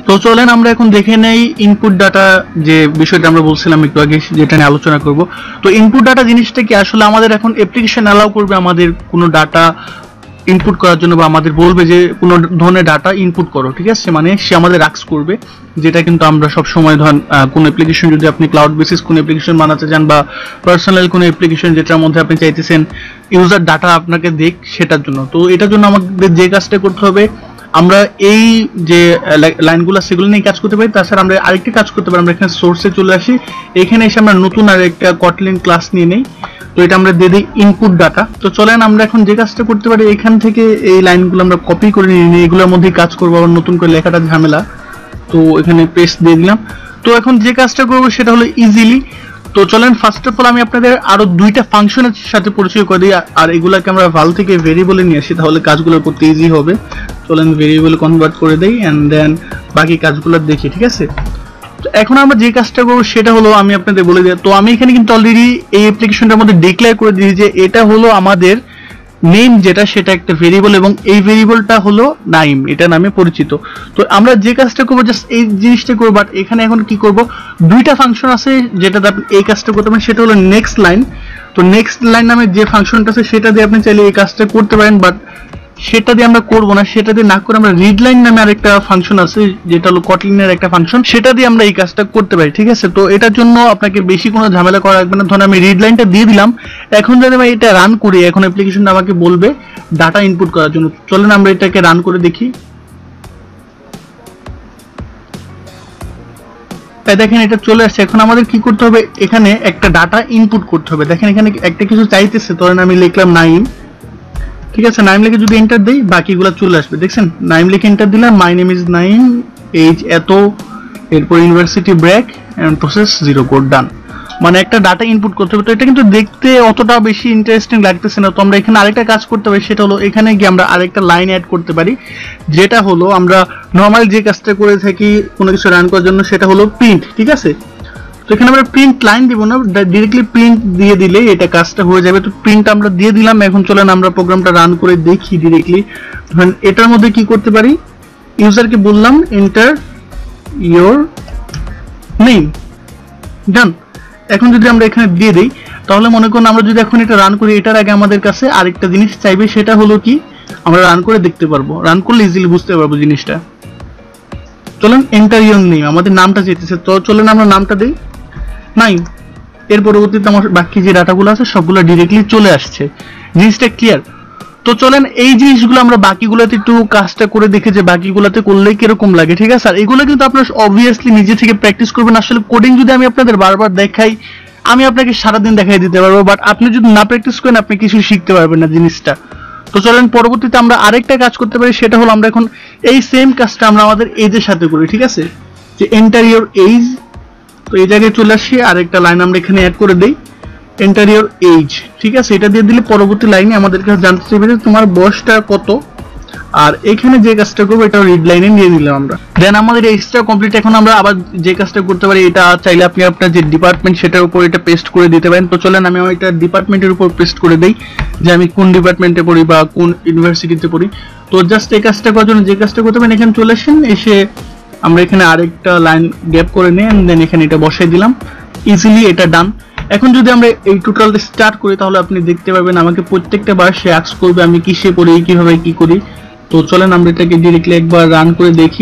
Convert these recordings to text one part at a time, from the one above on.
তো চলেন আমরা এখন দেখে নেই ইনপুট ডাটা যে বিষয়টা আমরা বলছিলাম একটু আগে, যেটা নিয়ে আলোচনা করব। তো ইনপুট ডাটা জিনিসটা কি, আসলে আমাদের এখন অ্যাপ্লিকেশন অ্যালাউ করবে আমাদের কোনো ডাটা ইনপুট করার জন্য, বা আমাদের বলবে যে কোনো ধরনের ডাটা ইনপুট করো, ঠিক আছে, মানে সে আমাদের আস্ক করবে। যেটা কিন্তু আমরা সব সময় ধরেন কোন অ্যাপ্লিকেশন যদি আপনি ক্লাউড বেসিস কোন অ্যাপ্লিকেশন বানাতে চান, বা পার্সোনাল কোন অ্যাপ্লিকেশন যেটার মধ্যে আপনি চাইতেছেন ইউজার ডাটা আপনাকে দেখ, সেটার জন্য। তো এটার জন্য আমাদের যে কাজটা করতে হবে, আমরা এই যে লাইনগুলো সেগুলো নিয়ে কাজ করতে পারি। তাছাড়া আমরা আরেকটি কাজ করতে পারি, আমরা এখানে সোর্সে চলে আসি, এখানে এসে আমরা নতুন আরেকটা কটলিন ক্লাস নিয়ে নেই। তো এটা আমরা দিয়ে দিই ইনপুট ডাটা। তো চলেন আমরা এখন যে কাজটা করতে পারি, এখান থেকে এই লাইনগুলো আমরা কপি করে নিয়ে নিই, এগুলোর মধ্যেই কাজ করবো, আবার নতুন করে লেখাটা ঝামেলা। তো এখানে পেস্ট দিয়ে দিলাম। তো এখন যে কাজটা করবো সেটা হলো ইজিলি। তো চলেন ফার্স্ট অফ অল আমি আপনাদের আরো দুইটা ফাংশনের সাথে পরিচয় করে দিই, আর এগুলাকে আমরা ভাল থেকে ভেরিয়েবলে নিয়ে আসি, তাহলে কাজগুলো করতে ইজি হবে। চলেন ভেরিয়েবল কনভার্ট করে দেই এন্ড দেন বাকি কাজগুলো দেখি, ঠিক আছে। তো এখন আমরা যে কাজটা করবো সেটা হলো, আমি আপনাদের বলে দিই। তো আমি এখানে কিন্তু অলরেডি এই অ্যাপ্লিকেশনটার মধ্যে ডিক্লেয়ার করে দিয়েছি যে এটা হলো আমাদের নেম, যেটা সেটা একটা ভেরিয়েবল, এবং এই ভেরিয়েবলটা হলো নাইম, এটা নামে পরিচিত। তো আমরা যে কাজটা করবো জাস্ট এই জিনিসটা করবো, বাট এখানে এখন কি করব, দুইটা ফাংশন আছে যেটাতে আপনি এই কাজটা করতে পারেন, সেটা হলো নেক্সট লাইন। তো নেক্সট লাইন নামে যে ফাংশনটা আছে সেটা দিয়ে আপনি চাইলে এই কাজটা করতে পারেন, বাট সেটা দিয়ে আমরা করবো না। সেটা দিয়ে না করে আমরা রিড লাইন নামে আরেকটা ফাংশন আছে যেটা হলো কটলিনের একটা ফাংশন, সেটা দিয়ে আমরা এই কাজটা করতে পারি, ঠিক আছে। তো এটার জন্য আপনাকে বেশি কোনো ঝামেলা করা লাগবে না। ধরুন আমি রিড লাইনটা দিয়ে দিলাম, এখন যদি আমি এটা রান করি, এখন অ্যাপ্লিকেশনটা আমাকে বলবে ডাটা ইনপুট করার জন্য। চলেন আমরা এটাকে রান করে দেখি। দেখেন এটা চলে আসছে। এখন আমাদের কি করতে হবে, এখানে একটা ডাটা ইনপুট করতে হবে। দেখেন এখানে একটা কিছু চাইতেছে, ধরেন আমি লিখলাম নাইম, ঠিক আছে। নাইম লিখে যদি এন্টার দেই বাকিগুলো চলে আসবে, দেখছেন। নাইম লিখে এন্টার দিলাম, my name is Naim, age এত, এরপর university break and process 0 code done. মানে একটা ডাটা ইনপুট করতে হবে। তো এটা কিন্তু দেখতে অতটা বেশি ইন্টারেস্টিং লাগতেছে না। তো আমরা এখানে আরেকটা কাজ করতে পারি, সেটা হলো এখানে গিয়ে আমরা আরেকটা লাইন অ্যাড করতে পারি, যেটা হলো আমরা নর্মাল যে কাজটা করে থাকি কোনো কিছু রান করার জন্য, সেটা হলো প্রিন্ট, ঠিক আছে। তো এখানে আমরা প্রিন্ট লাইন দিব না, ডাইরেক্টলি প্রিন্ট দিয়ে দিলে এটা কাজটা হয়ে যাবে। তো প্রিন্ট আমরা দিয়ে দিলাম। এখন চলেন আমরা প্রোগ্রামটা রান করে দেখি ডিরেক্টলি। ধরেন এটার মধ্যে কি করতে পারি, ইউজারকে বললাম এন্টার ইওর নেম, ডান। এখন যদি আমরা এখানে দিয়ে দেই, তাহলে মনে করুন আমরা যদি এখন এটা রান করি, এটার আগে আমাদের কাছে আরেকটা জিনিস চাইবে, সেটা হলো কি, আমরা রান করে দেখতে পারবো, রান করলে ইজিলি বুঝতে পারবো জিনিসটা। চলেন এন্টার ইওর নেম, আমাদের নামটা চাইতেছে। তো চলেন আমরা নামটা দিই নাইম। এর পরবর্তীতে আমার বাকি যে ডাটাগুলো আছে সবগুলো ডিরেক্টলি চলে আসছে। জিনিসটা ক্লিয়ার? তো চলেন এই জিনিসগুলো আমরা বাকিগুলোতে একটু কাজটা করে দেখে যে বাকিগুলোতে করলে কিরকম লাগে, ঠিক আছে। আর এগুলো কিন্তু আপনারা অবভিয়াসলি নিজে থেকে প্র্যাকটিস করবেন। আসলে কোডিং যদি আমি আপনাদের বারবার দেখাই, আমি আপনাকে সারাদিন দেখাই দিতে পারবো, বাট আপনি যদি না প্র্যাকটিস করেন আপনি কিছু শিখতে পারবেন না জিনিসটা। তো চলেন পরবর্তীতে আমরা আরেকটা কাজ করতে পারি, সেটা হলো আমরা এখন এই সেম কাজটা আমরা আমাদের এজের সাথে করি, ঠিক আছে। যে এন্টার ইওর এজ, তো এই জায়গায় চলে আসি, আরেকটা লাইন আমরা এখানে অ্যাড করে দেই, এন্টার ইওর এজ, ঠিক আছে। এটা দিয়ে দিলে পরবর্তী লাইনে আমাদের কাছে জানতে চাইবে যে তোমার বয়সটা কত। আর এখানে যে কাজটা করবো এটা রিড লাইনে নিয়ে দিলাম আমরা। দেন আমাদের এজটা কমপ্লিট। এখন আমরা আবার যে কাজটা করতে পারি, এটা চাইলে আপনি আপনার যে ডিপার্টমেন্ট সেটার উপর এটা পেস্ট করে দিতে পারেন। তো চলেন আমি এটা ডিপার্টমেন্টের উপর পেস্ট করে দেই, যে আমি কোন ডিপার্টমেন্টে পড়ি বা কোন ইউনিভার্সিটিতে পড়ি। তো জাস্ট এই কাজটা করার জন্য যে কাজটা করতে পারেন, এখানে চলে আসেন, এসে আমরা এখানে আরেকটা লাইন গ্যাপ করে নিই, দেন এখানে এটা বসাই দিলাম, ইজিলি এটা ডান। এখন যদি আমরা এই টোটালটা স্টার্ট করি, তাহলে আপনি দেখতে পাবেন আমাকে প্রত্যেকটা বার সে আস্ক করবে আমি কিসে পড়ি, কিভাবে কি করি। তো চলেন আমরা এটাকে ডিরেক্টলি একবার রান করে দেখি।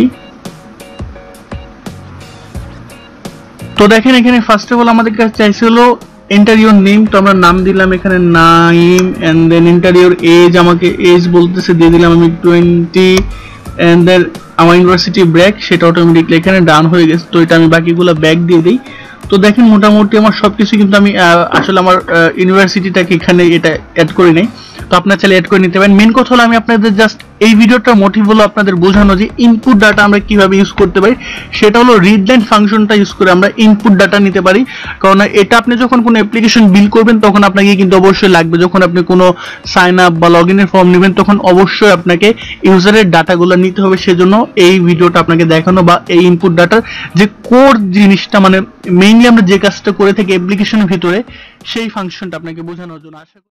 তো দেখেন এখানে ফার্স্ট অফ অল আমাদের কাছে চাইছে হলো এন্টার ইওর নেম, তো আমরা নাম দিলাম এখানে Naim, and then enter your age, আমাকে এজ বলতেছে, দিয়ে দিলাম আমি 20, এন্ড দেন আমার ইউনিভার্সিটি ব্রেক, সেটা অটোমেটিকলি এখানে ডান হয়ে গেছে। তো এটা আমি বাকিগুলো ব্যাক দিয়ে দিই। তো দেখেন মোটামুটি আমার সবকিছু কিন্তু আমি আসলে আমার ইউনিভার্সিটিটাকে এখানে এটা অ্যাড করে নেই। তো আপনারা চাইলে অ্যাড করে নিতে পারেন। মেন কথা হলো আমি আপনাদের জাস্ট এই ভিডিওটার মোটিভ হলো আপনাদের বোঝানো যে ইনপুট ডাটা আমরা কিভাবে ইউজ করতে পারি। সেটা হলো রিড লাইন ফাংশনটা ইউজ করে আমরা ইনপুট ডাটা নিতে পারি। কারণ এটা আপনি যখন কোনো অ্যাপ্লিকেশন বিল্ড করবেন তখন আপনাকে কিন্তু অবশ্যই লাগবে, যখন আপনি কোনো সাইন আপ বা লগ ইনের ফর্ম নেবেন তখন অবশ্যই আপনাকে ইউজারের ডাটাগুলো নিতে হবে। সেজন্য এই ভিডিওটা আপনাকে দেখানো, বা এই ইনপুট ডাটার যে কোর জিনিসটা, মানে মেইনলি আমরা যে কাজটা করে থাকি অ্যাপ্লিকেশনের ভিতরে, সেই ফাংশনটা আপনাকে বোঝানোর জন্য। আশা